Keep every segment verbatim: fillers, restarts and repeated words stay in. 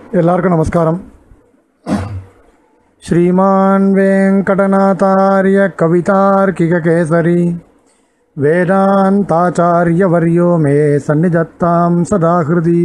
எல்லாருக்கும் நமஸ்காரம். ஸ்ரீமான் வெங்கடநாதார்ய கவிதார்க்கிக கேசரி வேதாந்தாச்சார்ய வர்யோ மே சந்நிதத்தாம் சதாஹிருதி.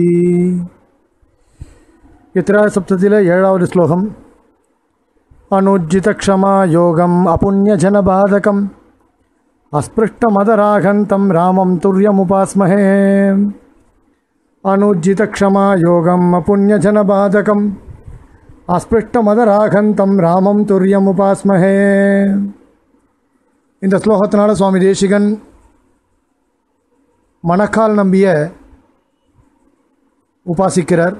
இத்திராய சப்தத்திலே ஏழாவது ஸ்லோகம். அனுஜ்ஜித க்ஷமா யோகம் அபுண்யஜனபாதகம் அஸ்பிருஷ்டமதராகந்தம் ராமம் துர்யமுபாஸ்மஹே. அனுஜ்ஜித க்ஷமா யோகம் அபுண்யஜனபாதகம் அஸ்பிருஷ்டமதராகந்தம் ராமம் துர்யமுபாஸ்மஹே. இந்த ஸ்லோகத்தினால சுவாமி தேசிகன் மணக்கால் நம்பிய உபாசிக்கிறார்.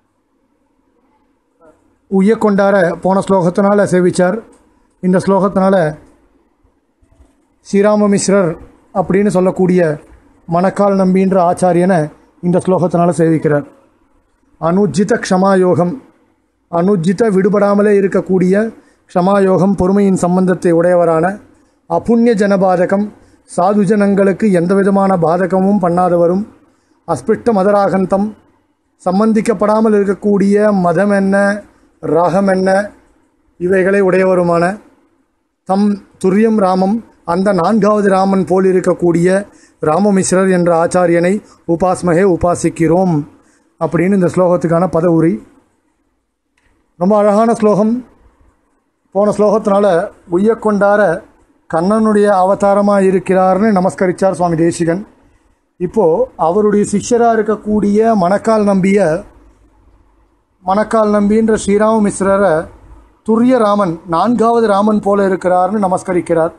உய்ய கொண்டார போன ஸ்லோகத்தினால சேவிச்சார். இந்த ஸ்லோகத்தினால ஸ்ரீராமமிஸ்ரர் அப்படின்னு சொல்லக்கூடிய மணக்கால் நம்பின்ற ஆச்சாரியனை இந்த ஸ்லோகத்தினால சேவிக்கிறார். அனுஜ்ஜித க்ஷமாயோகம், அனுஜ்ஜித விடுபடாமலே இருக்கக்கூடிய க்ஷமாயோகம், பொறுமையின் சம்பந்தத்தை உடையவரான, அபுண்ணிய ஜனபாதகம், சாதுஜனங்களுக்கு எந்த விதமான பாதகமும் பண்ணாதவரும், அஸ்பிருஷ்ட மதராகந்தம், சம்பந்திக்கப்படாமல் இருக்கக்கூடிய மதம் என்ன ராகம் என்ன இவைகளை உடையவருமான, தம் துரியம் ராமம், அந்த நான்காவது ராமன் போல் இருக்கக்கூடிய ராமமிஸ்ரர் என்ற ஆச்சாரியனை உபாஸ்மகே உபாசிக்கிறோம் அப்படின்னு இந்த ஸ்லோகத்துக்கான பதவுரி. ரொம்ப அழகான ஸ்லோகம். போன ஸ்லோகத்தினால உய்ய கொண்டார கண்ணனுடைய அவதாரமாக இருக்கிறார்னு நமஸ்கரித்தார் சுவாமி தேசிகன். இப்போது அவருடைய சிஷ்யராக இருக்கக்கூடிய மணக்கால் நம்பிய மணக்கால் நம்பின்ற ஸ்ரீராமமிஸ்ரரை துரிய ராமன், நான்காவது ராமன் போல இருக்கிறார்னு நமஸ்கரிக்கிறார்.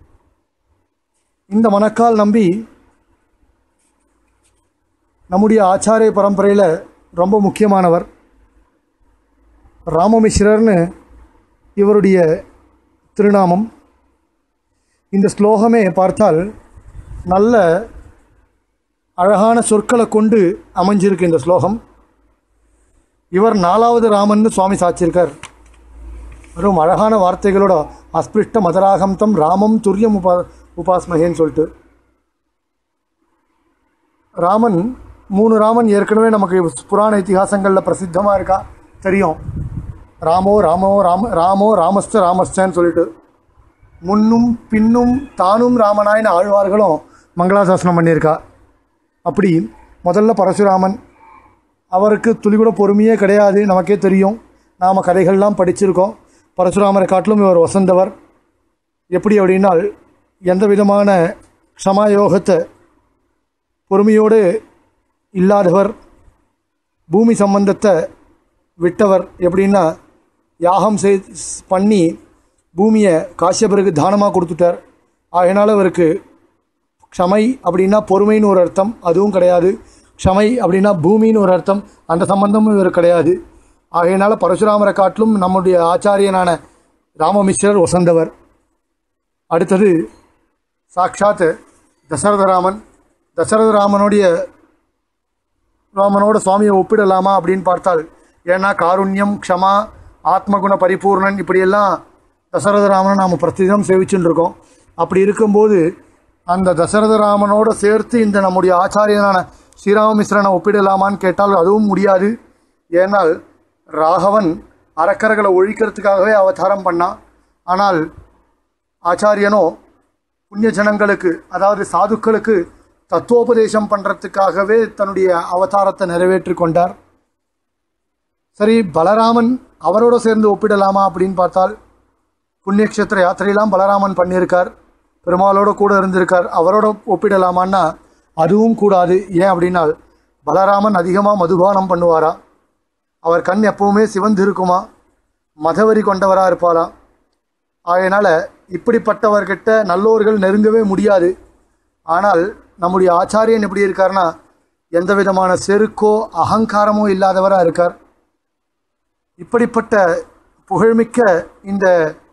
இந்த மணக்கால் நம்பி நம்முடைய ஆச்சாரிய பரம்பரையில் ரொம்ப முக்கியமானவர். ராமமிஸ்ரர்னு இவருடைய திருநாமம். இந்த ஸ்லோகமே பார்த்தால் நல்ல அழகான சொற்களை கொண்டு அமைஞ்சிருக்கு இந்த ஸ்லோகம். இவர் நாலாவது ராமன்னு சுவாமி சாட்சியிருக்கார். வெறும் அழகான வார்த்தைகளோட அஸ்பிருஷ்ட மதராகந்தம் ராமம் துரியம் உபா உபாஸ்மகேன்னு சொல்லிட்டு ராமன், மூணு ராமன் ஏற்கனவே நமக்கு புராண இத்திஹாசங்களில் பிரசித்தமாக இருக்கா தெரியும். ராமோ ராமோ ராம ராமோ ராமஸ்த ராமஸ்தன்னு சொல்லிட்டு முன்னும் பின்னும் தானும் ராமனாயின்னு ஆழ்வார்களும் மங்களாசாசனம் பண்ணியிருக்கா. அப்படி முதல்ல பரசுராமன், அவருக்கு துளி கூட பொறுமையே கிடையாது, நமக்கே தெரியும், நாம் கதைகள்லாம் படிச்சிருக்கோம். பரசுராமரை காட்டிலும் இவர் வசந்தவர். எப்படி அப்படின்னால், எந்த விதமான க்ஷமாயோகத்தை பொறுமையோடு இல்லாதவர், பூமி சம்பந்தத்தை விட்டவர். எப்படின்னா, யாகம் செய் பண்ணி பூமியை காஷ்யபருக்கு தானமாக கொடுத்துட்டார். அதனால் அவருக்கு க்ஷமை அப்படின்னா பொறுமைன்னு ஒரு அர்த்தம், அதுவும் கிடையாது. க்ஷமை அப்படின்னா பூமின்னு ஒரு அர்த்தம், அந்த சம்பந்தமும் இவர் கிடையாது. ஆகையினால் பரசுராமரை காட்டிலும் நம்முடைய ஆச்சாரியனான ராமமிஸ்ரர் வசந்தவர். அடுத்தது சாட்சாத் தசரதராமன். தசரதராமனுடைய ராமனோட சுவாமியை ஒப்பிடலாமா அப்படின்னு பார்த்தால், ஏன்னா காருண்யம், க்ஷமா, ஆத்மகுண பரிபூர்ணன், இப்படியெல்லாம் தசரதராமனை நாம் பிரசித்தம் சேவிச்சுன்னு இருக்கோம். அப்படி இருக்கும்போது அந்த தசரதராமனோடு சேர்த்து இந்த நம்முடைய ஆச்சாரியனான ஸ்ரீராமமிஸ்ரனை ஒப்பிடலாமான்னு கேட்டால் அதுவும் முடியாது. ஏனால் ராகவன் அரக்கர்களை ஒழிக்கிறதுக்காகவே அவதாரம் பண்ணான். ஆனால் ஆச்சாரியனோ புண்ணிய ஜனங்களுக்கு, அதாவது சாதுக்களுக்கு தத்துவோபதேசம் பண்ணுறதுக்காகவே தன்னுடைய அவதாரத்தை நிறைவேற்றி கொண்டார். சரி, பலராமன் அவரோட சேர்ந்து ஒப்பிடலாமா அப்படின்னு பார்த்தால், புண்ணியக்ஷேத்திர யாத்திரையெல்லாம் பலராமன் பண்ணியிருக்கார், பெருமாளோட கூட இருந்திருக்கார். அவரோட ஒப்பிடலாமான்னா அதுவும் கூடாது. ஏன் அப்படின்னால், பலராமன் அதிகமாக மதுபானம் பண்ணுவாரா, அவர் கண் எப்பவுமே சிவந்து இருக்குமா, மதவரி கொண்டவராக இருப்பாரா. அதனால் இப்படிப்பட்டவர்கிட்ட நல்லோர்கள் நெருங்கவே முடியாது. ஆனால் நம்முடைய ஆச்சாரியன் எப்படி இருக்கார்னா, எந்த விதமான செருக்கோ அகங்காரமோ இல்லாதவராக இருக்கார். இப்படிப்பட்ட புகழ்மிக்க இந்த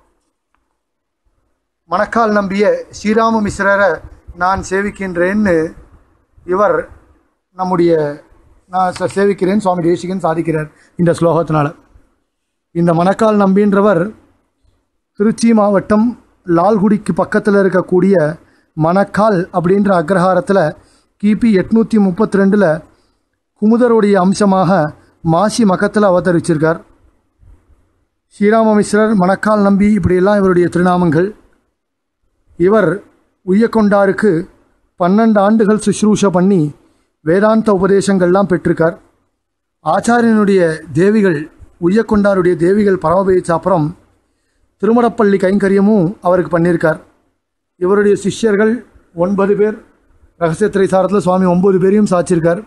மணக்கால் நம்பிய ஸ்ரீராமமிஸ்ரரை நான் சேவிக்கின்றேன்னு இவர் நம்முடைய நான் சேவிக்கிறேன் சுவாமி தேசிகன் சாதிக்கிறார் இந்த ஸ்லோகத்தினால. இந்த மணக்கால் நம்பின்றவர் திருச்சி மாவட்டம் லால்குடிக்கு பக்கத்தில் இருக்கக்கூடிய மணக்கால் அப்படின்ற அக்ரஹாரத்தில் கிபி எட்நூற்றி முப்பத்தி ரெண்டில் குமுதருடைய அம்சமாக மாசி மகத்தில் அவதரிச்சிருக்கார். ஸ்ரீராமமிஸ்ரர், மணக்கால் நம்பி, இப்படியெல்லாம் இவருடைய திருநாமங்கள். இவர் உய்யக்கொண்டாருக்கு பன்னெண்டு ஆண்டுகள் சுஷ்ரூஷ பண்ணி வேதாந்த உபதேசங்கள்லாம் பெற்றிருக்கார். ஆச்சாரியனுடைய தேவிகள், உய்யக்கொண்டாருடைய தேவிகள் பரமபேச்ச அப்புறம் திருமடப்பள்ளி கைங்கரியமும் அவருக்கு பண்ணியிருக்கார். இவருடைய சிஷ்யர்கள் ஒன்பது பேர். ரகசிய திரைசாரத்தில் சுவாமி ஒன்பது பேரையும் சாச்சிருக்கார்.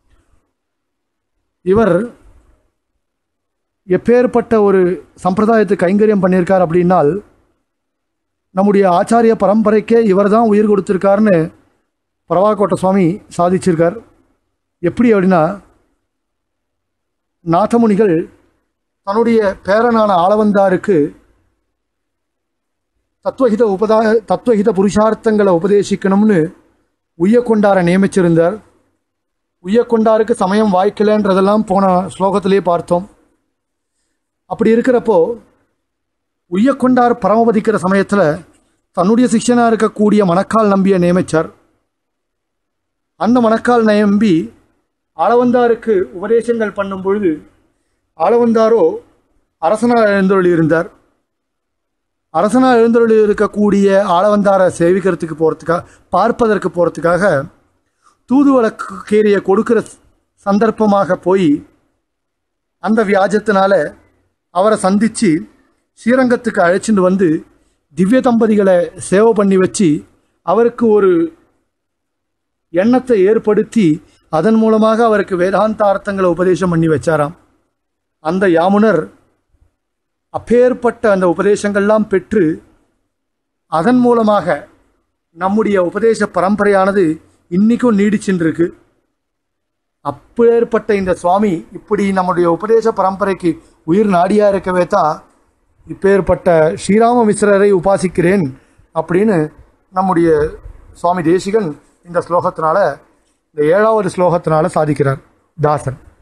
இவர் எப்பேற்பட்ட ஒரு சம்பிரதாயத்தை கைங்கரியம் பண்ணியிருக்கார் அப்படின்னால், நம்முடைய ஆச்சாரிய பரம்பரைக்கே இவர் தான் உயிர் கொடுத்துருக்காருன்னு பரவாக்கோட்டை சுவாமி சாதிச்சிருக்கார். எப்படி அப்படின்னா, நாதமுனிகள் தன்னுடைய பேரனான ஆளவந்தாருக்கு தத்துவஹித உபதா தத்துவஹித புருஷார்த்தங்களை உபதேசிக்கணும்னு உய்யக்கொண்டாரை நியமிச்சிருந்தார். உய்யக்கொண்டாருக்கு சமயம் வாய்க்கலைன்றதெல்லாம் போன ஸ்லோகத்திலே பார்த்தோம். அப்படி இருக்கிறப்போ உய்யக்கொண்டார் பரமபதிக்கிற சமயத்தில் தன்னுடைய சிஷ்யனாக இருக்கக்கூடிய மணக்கால் நம்பியை நியமித்தார். அந்த மணக்கால் நம்பி ஆளவந்தாருக்கு உபதேசங்கள் பண்ணும் பொழுது ஆளவந்தாரோ அரசனாக எழுந்தருளி இருந்தார். அரசனாக எழுந்தருளி இருக்கக்கூடிய ஆளவந்தாரை சேவிக்கிறதுக்கு போகிறதுக்காக, பார்ப்பதற்கு போகிறதுக்காக தூதுவளக்கேரியை கொடுக்கிற சந்தர்ப்பமாக போய் அந்த வியாஜத்தினால அவரை சந்தித்து ஸ்ரீரங்கத்துக்கு அழைச்சிட்டு வந்து திவ்ய தம்பதிகளை சேவை பண்ணி வச்சு அவருக்கு ஒரு எண்ணத்தை ஏற்படுத்தி அதன் மூலமாக அவருக்கு வேதாந்தார்த்தங்களை உபதேசம் பண்ணி வச்சாராம். அந்த யாமுனர் அப்பேற்பட்ட அந்த உபதேசங்கள்லாம் பெற்று அதன் மூலமாக நம்முடைய உபதேச பரம்பரையானது இன்றைக்கும் நீடிச்சுருக்கு. அப்பேற்பட்ட இந்த சுவாமி இப்படி நம்முடைய உபதேச பரம்பரைக்கு உயிர் நாடியாக இருக்கவே தான் இப்பேற்பட்ட ஸ்ரீராம மிஸ்ரரை உபாசிக்கிறேன் அப்படின்னு நம்முடைய சுவாமி தேசிகன் இந்த ஸ்லோகத்தினால, இந்த ஏழாவது ஸ்லோகத்தினால சாதிக்கிறார் தாசன்.